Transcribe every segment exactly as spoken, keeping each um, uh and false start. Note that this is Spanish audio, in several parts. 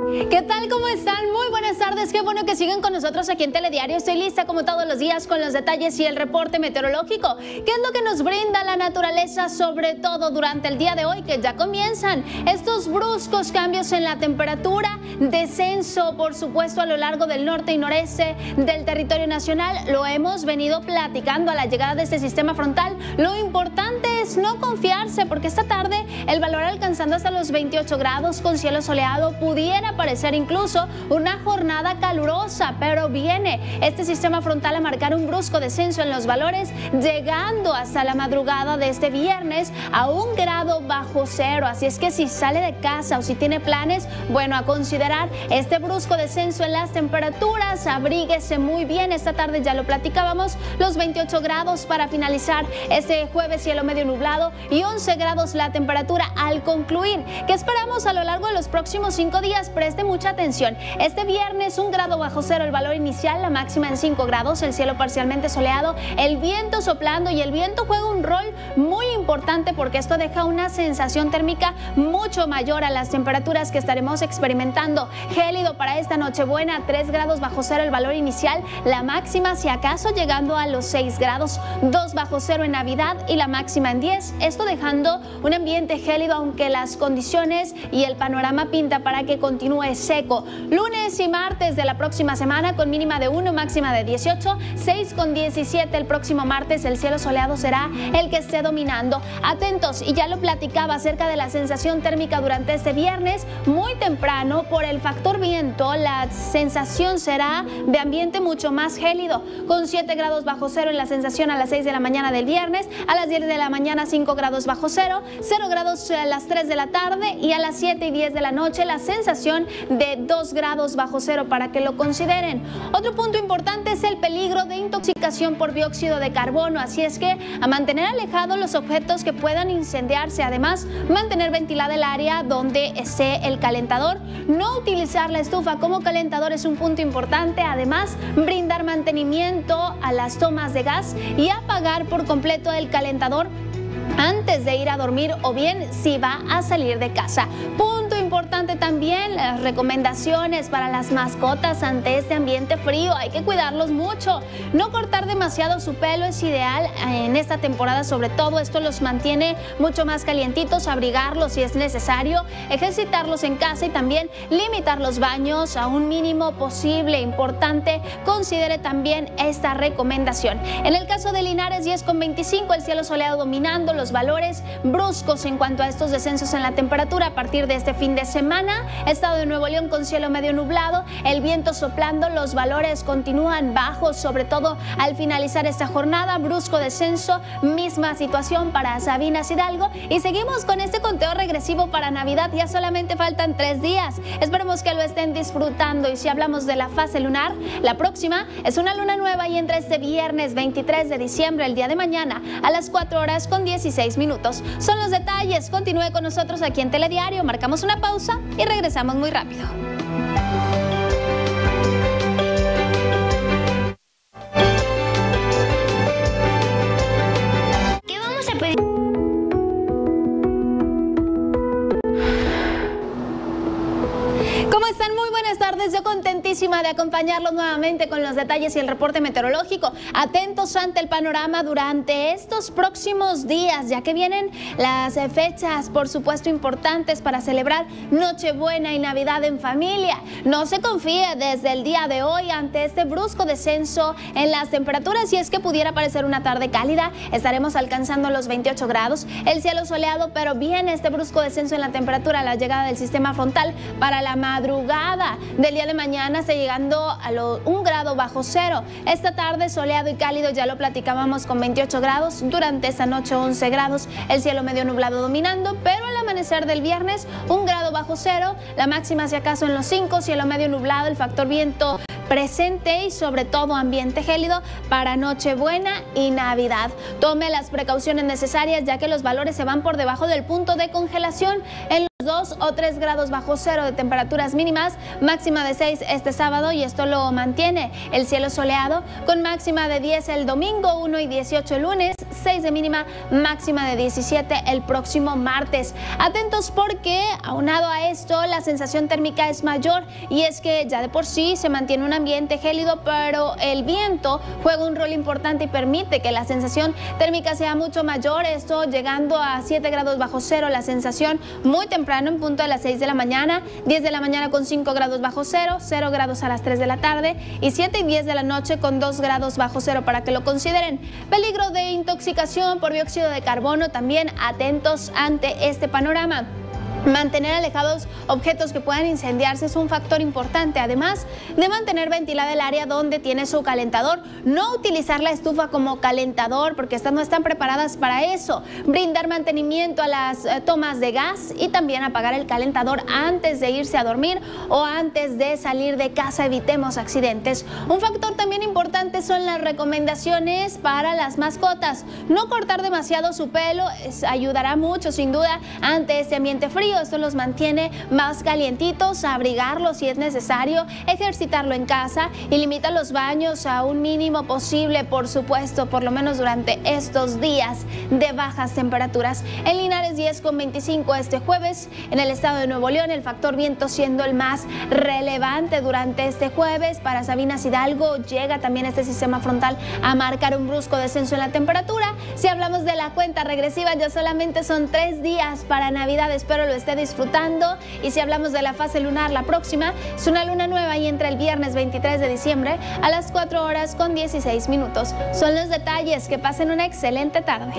¿Qué tal? ¿Cómo están? Muy buenas tardes. Qué bueno que siguen con nosotros aquí en Telediario. Estoy lista como todos los días con los detalles y el reporte meteorológico. ¿Qué es lo que nos brinda la naturaleza, sobre todo durante el día de hoy, que ya comienzan estos bruscos cambios en la temperatura? Descenso, por supuesto, a lo largo del norte y noreste del territorio nacional. Lo hemos venido platicando a la llegada de este sistema frontal. Lo importante es no confiarse, porque esta tarde el valor alcanzando hasta los veintiocho grados con cielo soleado, pudiera parecer incluso una jornada calurosa, pero viene este sistema frontal a marcar un brusco descenso en los valores, llegando hasta la madrugada de este viernes a un grado bajo cero. Así es que si sale de casa o si tiene planes, bueno, a considerar este brusco descenso en las temperaturas, abríguese muy bien. Esta tarde ya lo platicábamos, los veintiocho grados para finalizar este jueves, cielo medio nublado, y once grados la temperatura al concluir. ¿Qué esperamos a lo largo de los próximos cinco días? Preste mucha atención. Este viernes un grado bajo cero el valor inicial, la máxima en cinco grados, el cielo parcialmente soleado, el viento soplando, y el viento juega un rol muy importante porque esto deja una sensación térmica mucho mayor a las temperaturas que estaremos experimentando. Gélido para esta Nochebuena, tres grados bajo cero el valor inicial, la máxima si acaso llegando a los seis grados, dos bajo cero en Navidad y la máxima en diez, esto dejando un ambiente gélido, aunque las condiciones y el panorama pinta para que continúe seco. Lunes y martes de la próxima semana con mínima de uno, máxima de dieciocho, seis con diecisiete el próximo martes. El cielo soleado será el que esté dominando. Atentos, y ya lo platicaba acerca de la sensación térmica durante este viernes, muy temprano por el factor viento, la sensación será de ambiente mucho más gélido, con siete grados bajo cero en la sensación a las seis de la mañana del viernes, a las diez de la mañana cinco grados bajo cero, cero grados a las tres de la tarde y a las siete y diez de la noche la sensación de dos grados bajo cero, para que lo consideren. Otro punto importante es el peligro de intoxicación por dióxido de carbono, así es que a mantener alejados los objetos que puedan incendiarse. Además, mantener ventilada el área donde esté el calentador, no utilizar la estufa como calentador es un punto importante. Además, brindar mantenimiento a las tomas de gas y apagar por completo el calentador antes de ir a dormir, o bien si va a salir de casa. Punto importante también, las recomendaciones para las mascotas ante este ambiente frío. Hay que cuidarlos mucho. No cortar demasiado su pelo es ideal en esta temporada, sobre todo. Esto los mantiene mucho más calientitos. Abrigarlos si es necesario, ejercitarlos en casa y también limitar los baños a un mínimo posible. Importante, considere también esta recomendación. En el caso de Linares, diez con veinticinco, el cielo soleado dominando, los valores bruscos en cuanto a estos descensos en la temperatura a partir de este fin de semana. Estado de Nuevo León con cielo medio nublado, el viento soplando, los valores continúan bajos, sobre todo al finalizar esta jornada. Brusco descenso, misma situación para Sabinas Hidalgo, y seguimos con este conteo regresivo para Navidad. Ya solamente faltan tres días. Esperemos que lo estén disfrutando. Y si hablamos de la fase lunar, la próxima es una luna nueva y entra este viernes veintitrés de diciembre, el día de mañana, a las cuatro horas con dieciséis minutos. Son los detalles. Continúe con nosotros aquí en Telediario. Marcamos una pausa y regresamos muy rápido. ¿Qué vamos a pedir? ¿Cómo están? Muy buenas tardes. Yo contentísima de acompañarlos nuevamente con los detalles y el reporte meteorológico. Atentos ante el panorama durante estos próximos días, ya que vienen las fechas, por supuesto, importantes para celebrar Nochebuena y Navidad en familia. No se confíe desde el día de hoy ante este brusco descenso en las temperaturas, y es que pudiera parecer una tarde cálida. Estaremos alcanzando los veintiocho grados, el cielo soleado, pero viene este brusco descenso en la temperatura a la llegada del sistema frontal. Para la madrugada del día de mañana está llegando a lo, un grado bajo cero. Esta tarde soleado y cálido, ya lo platicábamos, con veintiocho grados. Durante esta noche once grados, el cielo medio nublado dominando, pero al amanecer del viernes un grado bajo cero, la máxima si acaso en los cinco, cielo medio nublado, el factor viento presente y sobre todo ambiente gélido para Nochebuena y Navidad. Tome las precauciones necesarias, ya que los valores se van por debajo del punto de congelación en los dos o tres grados bajo cero de temperaturas mínimas, máxima de seis este sábado, y esto lo mantiene el cielo soleado con máxima de diez el domingo, uno y dieciocho el lunes, seis de mínima, máxima de diecisiete el próximo martes. Atentos porque, aunado a esto, la sensación térmica es mayor, y es que ya de por sí se mantiene un ambiente gélido, pero el viento juega un rol importante y permite que la sensación térmica sea mucho mayor, esto llegando a siete grados bajo cero, la sensación muy temprano en punto de las seis de la mañana, diez de la mañana con cinco grados bajo cero, cero grados a las tres de la tarde y siete y diez de la noche con dos grados bajo cero, para que lo consideren. Peligro de intoxicación por dióxido de carbono, también atentos ante este panorama. Mantener alejados objetos que puedan incendiarse es un factor importante, además de mantener ventilada el área donde tiene su calentador. No utilizar la estufa como calentador porque estas no están preparadas para eso. Brindar mantenimiento a las eh, tomas de gas y también apagar el calentador antes de irse a dormir o antes de salir de casa. Evitemos accidentes. Un factor también importante son las recomendaciones para las mascotas. No cortar demasiado su pelo es, ayudará mucho sin duda ante este ambiente frío. Esto los mantiene más calientitos, abrigarlos si es necesario, ejercitarlo en casa y limita los baños a un mínimo posible, por supuesto, por lo menos durante estos días de bajas temperaturas. En Linares diez con veinticinco este jueves, en el estado de Nuevo León el factor viento siendo el más relevante durante este jueves. Para Sabinas Hidalgo llega también este sistema frontal a marcar un brusco descenso en la temperatura. Si hablamos de la cuenta regresiva, ya solamente son tres días para Navidad, espero lo esté disfrutando. Y si hablamos de la fase lunar, la próxima es una luna nueva y entra el viernes veintitrés de diciembre a las cuatro horas con dieciséis minutos. Son los detalles. Que pasen una excelente tarde.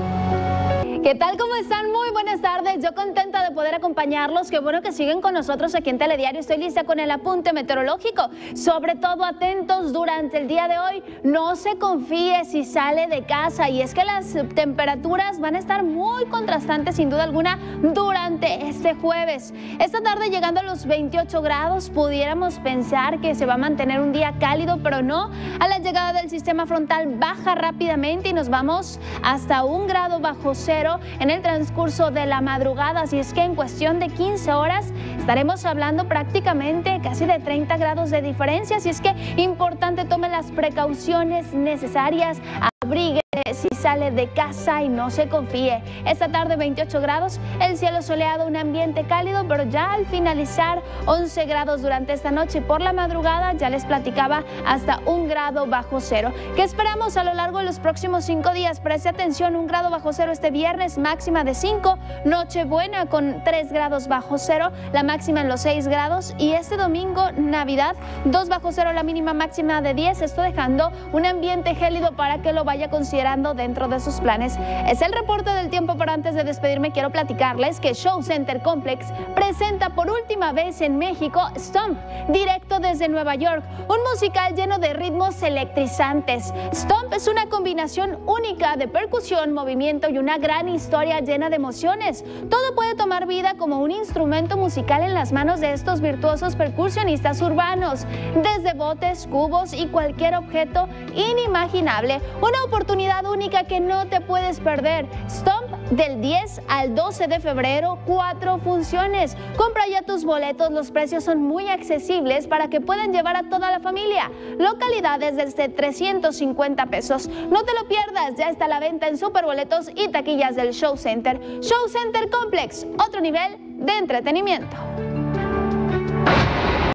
¿Qué tal? ¿Cómo están? Muy buenas tardes. Yo contenta de poder acompañarlos. Qué bueno que siguen con nosotros aquí en Telediario. Estoy lista con el apunte meteorológico. Sobre todo atentos durante el día de hoy. No se confíe si sale de casa. Y es que las temperaturas van a estar muy contrastantes sin duda alguna durante este jueves. Esta tarde llegando a los veintiocho grados, pudiéramos pensar que se va a mantener un día cálido, pero no. A la llegada del sistema frontal baja rápidamente y nos vamos hasta un grado bajo cero en el transcurso de la madrugada, así es que en cuestión de quince horas estaremos hablando prácticamente casi de treinta grados de diferencia, así es que importante, tome las precauciones necesarias, abrigue si sale de casa y no se confíe. Esta tarde veintiocho grados, el cielo soleado, un ambiente cálido, pero ya al finalizar once grados durante esta noche y por la madrugada ya les platicaba hasta un grado bajo cero. ¿Qué esperamos a lo largo de los próximos cinco días? Preste atención, un grado bajo cero este viernes, máxima de cinco, Nochebuena con tres grados bajo cero, la máxima en los seis grados, y este domingo Navidad dos bajo cero, la mínima máxima de diez, esto dejando un ambiente gélido para que lo vaya considerando dentro de sus planes. Es el reporte del tiempo, pero antes de despedirme quiero platicarles que Show Center Complex presenta por última vez en México Stomp, directo desde Nueva York, un musical lleno de ritmos electrizantes. Stomp es una combinación única de percusión, movimiento y una gran historia llena de emociones. Todo puede tomar vida como un instrumento musical en las manos de estos virtuosos percusionistas urbanos, desde botes, cubos y cualquier objeto inimaginable. Una oportunidad única que no te puedes perder. Stomp del diez al doce de febrero, cuatro funciones. Compra ya tus boletos, los precios son muy accesibles para que puedan llevar a toda la familia. Localidades desde trescientos cincuenta pesos. No te lo pierdas, ya está a la venta en Superboletos y taquillas del Show Center. Show Center Complex, otro nivel de entretenimiento.